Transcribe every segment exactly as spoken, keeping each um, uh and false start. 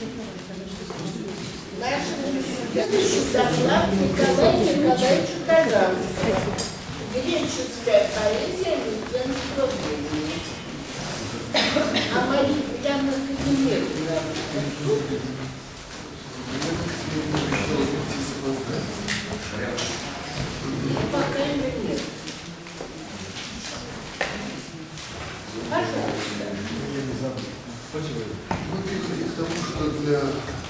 Наш следующий доклад Николая Николаевича Таганского. Греческая поэзия митенского времени. А Мария Ильяна Казимировна. Пока ее нет. Пожалуйста. Мы привыкли к тому, что для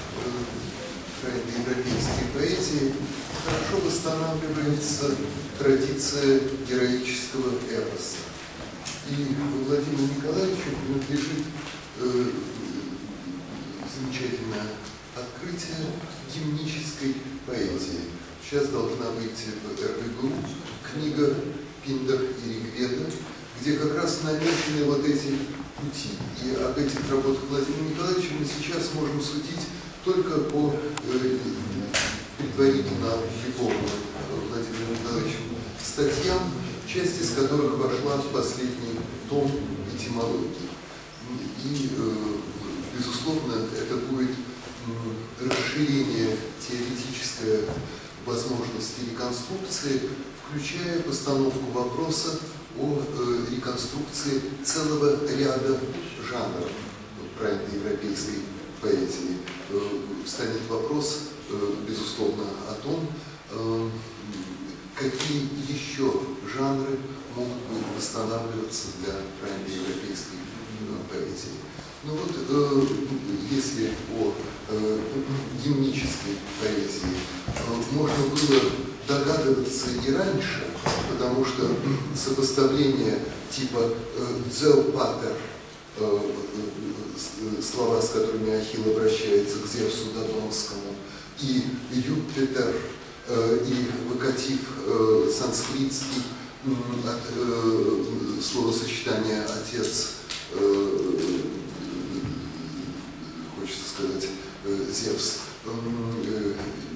европейской поэзии хорошо восстанавливается традиция героического эпоса. И Владимиру Николаевичу принадлежит э, замечательное открытие гимнической поэзии. Сейчас должна выйти в эр вэ гэ у книга «Пиндер и Ригведа», где как раз намечены вот эти пути. И об этих работах Владимира Николаевича мы сейчас можем судить только по э, предварительно опубликованным Владимиром Николаевичем статьям, часть из которых вошла в последний том этимологии. И, э, безусловно, это будет э, расширение теоретической возможности реконструкции, включая постановку вопроса о э, реконструкции целого ряда жанров правильно-европейской поэзии. Э, станет вопрос, э, безусловно, о том, э, какие еще жанры могут быть восстанавливаться для правильно-европейской э, поэзии. Ну вот, э, если о э, гимнической поэзии э, можно было догадываться и раньше, потому что сопоставление типа «дзеопатер», э, э, слова, с которыми Ахилл обращается к Зевсу Додонскому, и «Юпитер», э, и выкатив э, санскритский э, от э, словосочетания «отец», э, хочется сказать, э, Зевс, э,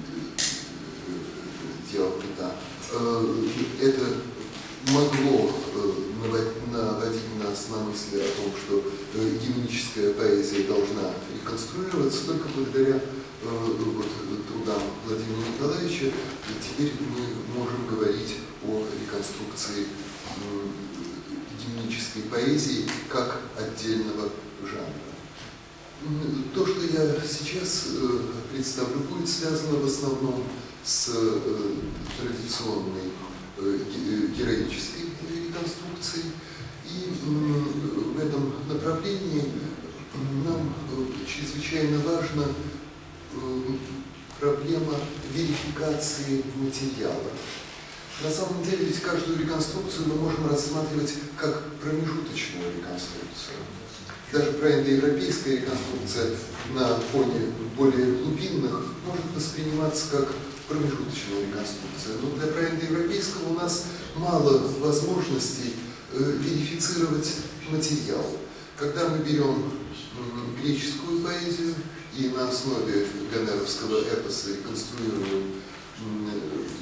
Диалпита, это могло наводить нас на мысли о том, что гимническая поэзия должна реконструироваться только благодаря вот, трудам Владимира Николаевича. Теперь мы можем говорить о реконструкции гимнической поэзии как отдельного жанра. То, что я сейчас представлю, будет связано в основном с э, традиционной э, героической реконструкцией. И э, в этом направлении нам э, чрезвычайно важна э, проблема верификации материала. На самом деле, ведь каждую реконструкцию мы можем рассматривать как промежуточную реконструкцию. Даже правильно-европейская реконструкция на фоне более глубинных может восприниматься как промежуточная реконструкция. Но для правильно-европейского у нас мало возможностей э, верифицировать материал. Когда мы берем э, греческую поэзию и на основе гомеровского эпоса реконструируем э,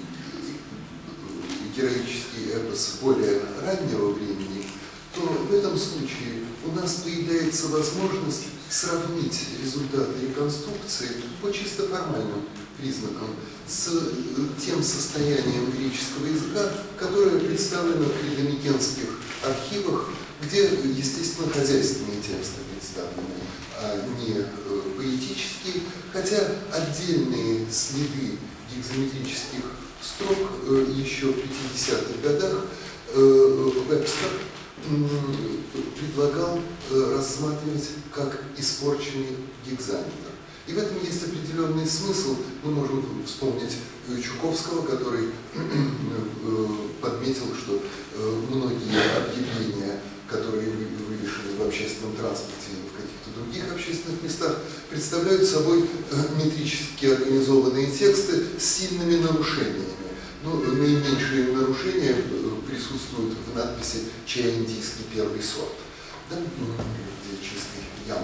героический эпос более раннего времени, то в этом случае у нас появляется возможность сравнить результаты реконструкции по чисто формальным признакам с тем состоянием греческого языка, которое представлено в предомикенских архивах, где, естественно, хозяйственные тексты представлены, а не поэтические, хотя отдельные следы гекзаметрических строк еще в пятидесятых годах Вебстер предлагал рассматривать как испорченный гекзаметр. И в этом есть определенный смысл. Мы можем вспомнить Чуковского, который подметил, что многие объявления, которые вывешены в общественном транспорте или в каких-то других общественных местах, представляют собой метрически организованные тексты с сильными нарушениями. Ну, наименьшие нарушения присутствуют в надписи «Чай индийский первый сорт», да? Где чистый ям.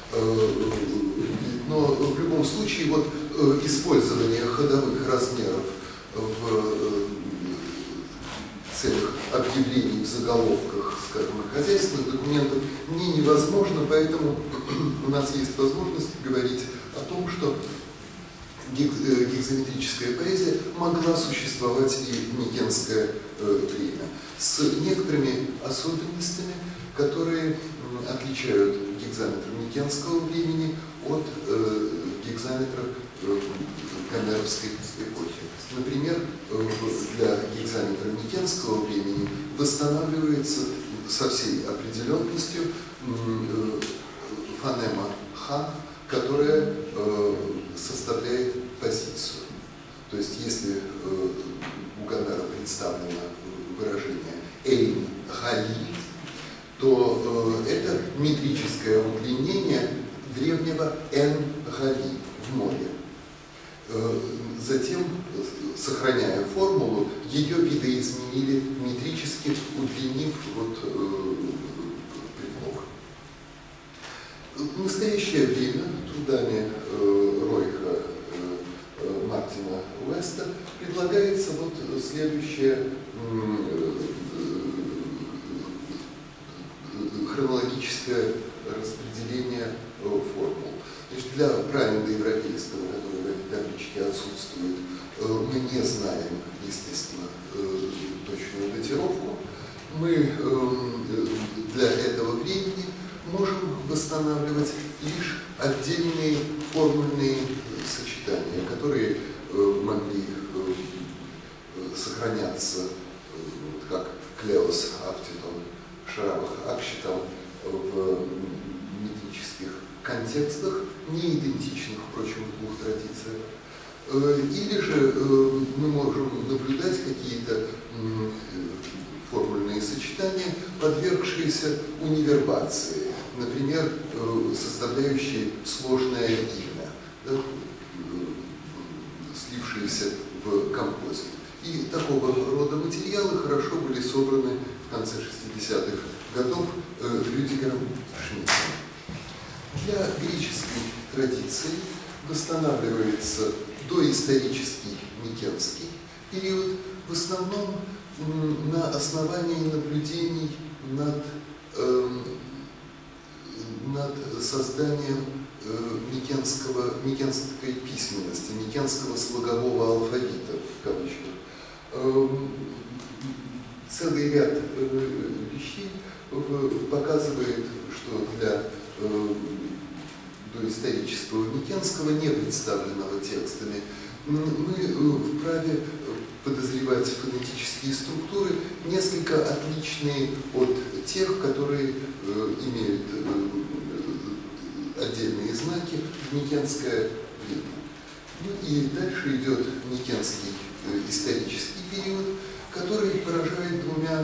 Но в любом случае вот использование ходовых размеров в целях объявления объявлений в заголовках, скажем, хозяйственных документов не невозможно, поэтому у нас есть возможность говорить о том, что гекзаметрическая поэзия могла существовать и в микенское время, с некоторыми особенностями, которые отличают гекзаметр микенского времени от э, гекзаметра э, гомеровской эпохи. Например, для гекзаметра микенского времени восстанавливается со всей определенностью э, фонема «х», которая э, составляет позицию. То есть, если э, у Гомера представлено выражение «эйн гали», то э, это метрическое удлинение древнего «эн гали» в море. Э, затем, сохраняя формулу, ее видоизменили метрически, удлинив вот, э, предлог. В настоящее время трудами э, Ройха, э, Мартина Уэста предлагается вот следующее э, хронологическое распределение формул. Значит, для правильного европейского, который в этой табличке отсутствует, мы не знаем, естественно, точную датировку. Мы для этого времени можем восстанавливать лишь отдельные формульные сочетания, которые могли сохраняться как клеос аптитон, шарабах акшитон в метрических контекстах, не идентичных, впрочем, в двух традициях. Или же мы можем наблюдать какие-то формульные сочетания, подвергшиеся универбации, например, составляющие сложное имя, да, слившиеся в композит. И такого рода материалы хорошо были собраны в конце шестидесятых годов Рюдигером Шмидтом. Для греческой традиции восстанавливается доисторический микенский период, в основном на основании наблюдений над, э, над созданием э, микенского, микенской письменности, микенского слогового алфавита, в кавычках. Э, целый ряд э, вещей показывает, что для э, доисторического микенского, не представленного текстами, мы вправе подозревать фонетические структуры, несколько отличные от тех, которые э, имеют э, отдельные знаки в микенское время. Ну и дальше идет микенский э, исторический период, который поражает двумя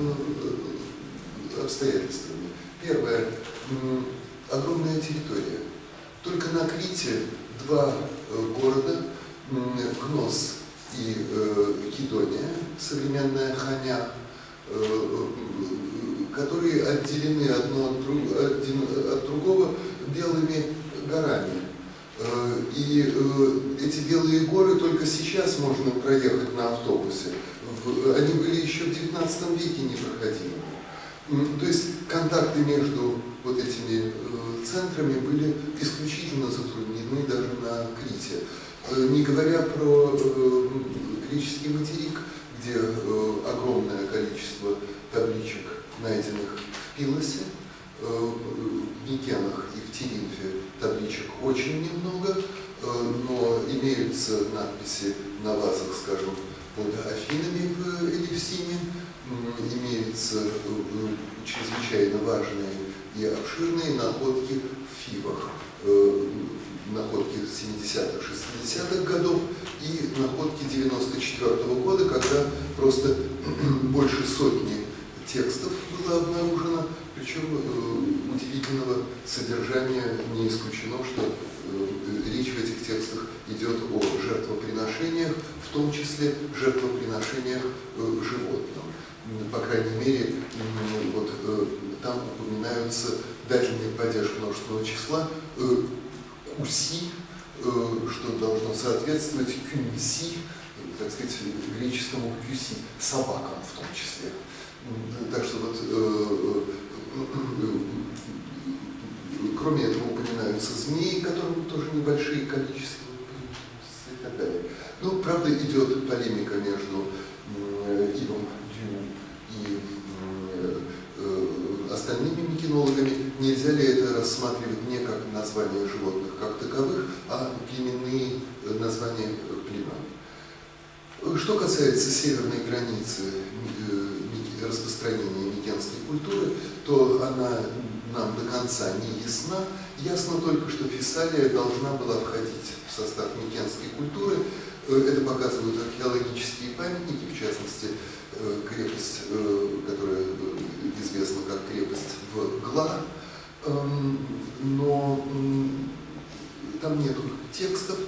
э, обстоятельствами. Первое э, – огромная территория. Только на Крите два э, города, э, Кнос и э, Кидония, современная Ханя, э, которые отделены одно от, друг, один от другого белыми горами. Э, и э, эти белые горы только сейчас можно проехать на автобусе. В, они были еще в девятнадцатом веке непроходимы. То есть контакты между вот этими э, центрами были исключительно затруднены даже на Крите. Э, не говоря про э, греческий материк, где э, огромное количество табличек, найденных в Пилосе, э, в Микенах и в Теринфе табличек очень немного, э, но имеются надписи на вазах, скажем, под Афинами в Элевсине, имеются чрезвычайно важные и обширные находки в Фивах, находки семидесятых, шестидесятых годов и находки девяносто четвёртого года, когда просто больше сотни текстов было обнаружено, причем удивительного содержания не исключено, что речь в этих текстах идет о жертвоприношениях, в том числе жертвоприношениях животным. По крайней мере, вот, там упоминаются дательный падеж множественного числа куси, что должно соответствовать кюнси, так сказать, греческому «кюси», собакам в том числе. Так что вот, э, кроме этого упоминаются змеи, которым тоже небольшие количества и так далее. Ну, правда, идет полемика между э, Ивом Дю и э, э, остальными микенологами. Нельзя ли это рассматривать не как название животных как таковых, а племенные названия племен. Что касается северной границы э, распространения микенской культуры, то она нам до конца не ясна. Ясно только, что Фессалия должна была входить в состав микенской культуры. Это показывают археологические памятники, в частности, крепость, которая известна как крепость в Гла, но там нет текстов,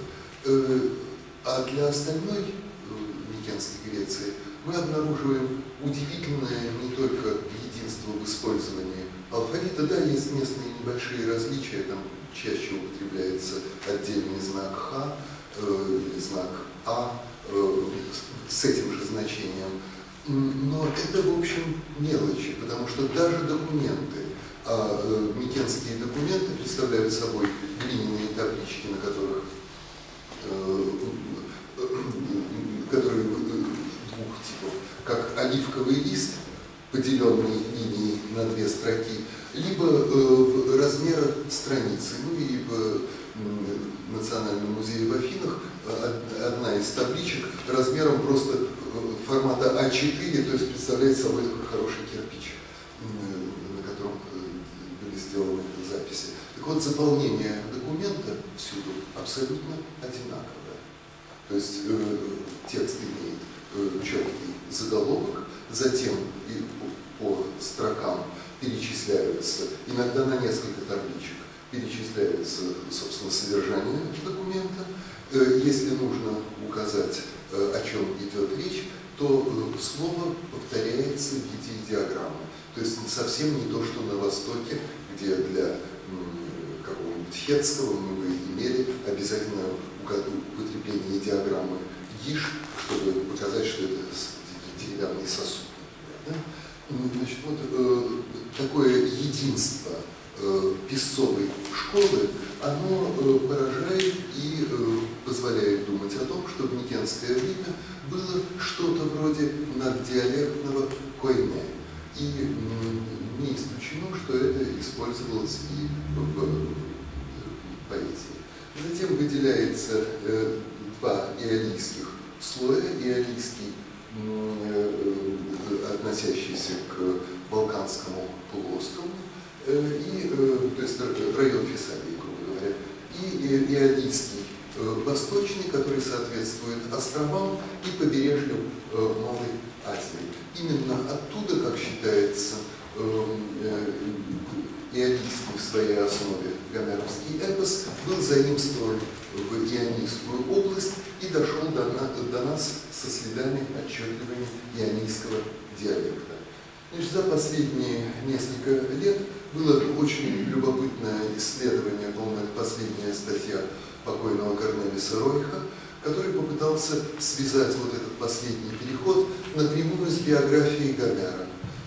а для остальной микенской Греции мы обнаруживаем удивительное не только единство в использовании алфавита, да, есть местные небольшие различия, там чаще употребляется отдельный знак «Х», или знак А э, с этим же значением. Но это, в общем, мелочи, потому что даже документы, а э, микенские документы представляют собой глиняные таблички, на которых э, э, которые двух типов, как оливковый лист, поделенный линией на две строки, либо э, размера страницы. Ну и в Национальном музее в Афинах одна из табличек размером просто формата а четыре, то есть представляет собой такой хороший кирпич, на котором были сделаны записи. Так вот, заполнение документа всюду абсолютно одинаковое. То есть э, текст имеет э, четкий заголовок, затем и по, по строкам перечисляются, иногда на несколько табличек, перечисляется, собственно, содержание документа. Если нужно указать, о чем идет речь, то слово повторяется в виде диаграммы. То есть совсем не то, что на Востоке, где для какого-нибудь хетского мы бы имели обязательно употребление диаграммы иш, чтобы показать, что это деревянный сосуд. Да? Значит, вот э, такое единство э, песцовой школы, оно э, поражает и э, позволяет думать о том, что в микенское время было что-то вроде наддиалектного койне. И э, не исключено, что это использовалось и в э, поэзии. Затем выделяется э, два иолийских слоя. Иолийский, относящийся к Балканскому полуострову, и, то есть район Фессалии, грубо говоря, и иолийский восточный, который соответствует островам и побережью Малой Азии. Именно оттуда, как считается, иолийский в своей основе гомеровский эпос был заимствован в Ионийскую область и дошел до, до нас со следами отчетливыми ионийского диалекта. Значит, за последние несколько лет было очень любопытное исследование, по-моему, это последняя статья покойного Корнелиса Ройха, который попытался связать вот этот последний переход напрямую с биографией Гомера.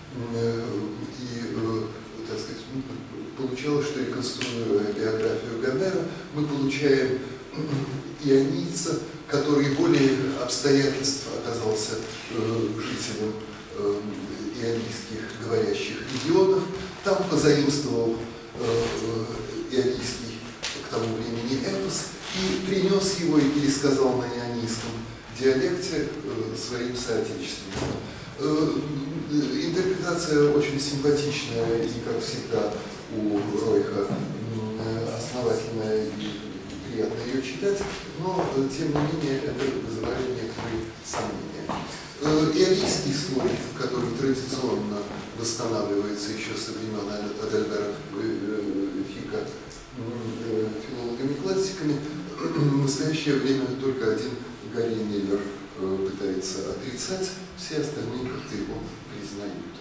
И, так сказать, получалось, что, реконструируя биографию Гомера, мы получаем ионийца, который волей обстоятельств оказался э, жителем э, ионийских говорящих регионов, там позаимствовал э, ионийский к тому времени эпос и принес его и пересказал на ионийском диалекте э, своим соотечественникам. Э, интерпретация очень симпатичная и, как всегда, у Ройха э, основательная и приятно ее читать, но, тем не менее, это вызывает некоторые сомнения. Иолийский слой, который традиционно восстанавливается еще со времен Адальбера Фика филологами-классиками, в настоящее время только один Гарри Миллер пытается отрицать, все остальные как-то его признают.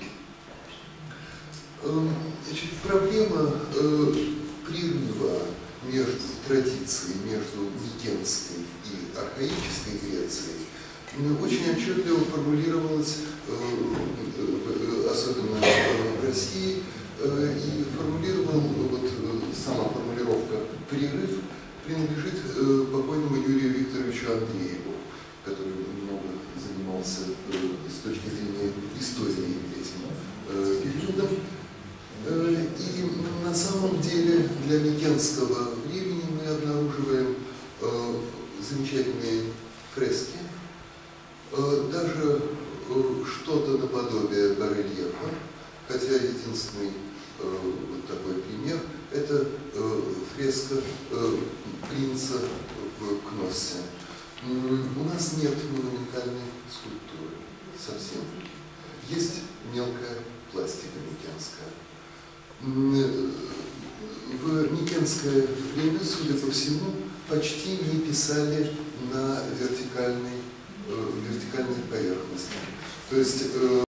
Значит, проблема прерыва между традицией, между микенской и архаической Грецией очень отчетливо формулировалось, особенно в России, и формулировал, вот сама формулировка «прерыв» принадлежит покойному Юрию Викторовичу Андрееву, который много занимался с точки зрения истории этим периодом. И на самом деле для микенского времени мы обнаруживаем замечательные фрески, даже что-то наподобие барельефа, хотя единственный вот такой пример – это фреска принца в Кноссе. У нас нет монументальной скульптуры совсем. Есть мелкая пластика микенская. В микенское время, судя по всему, почти не писали на вертикальной, вертикальной поверхности. То есть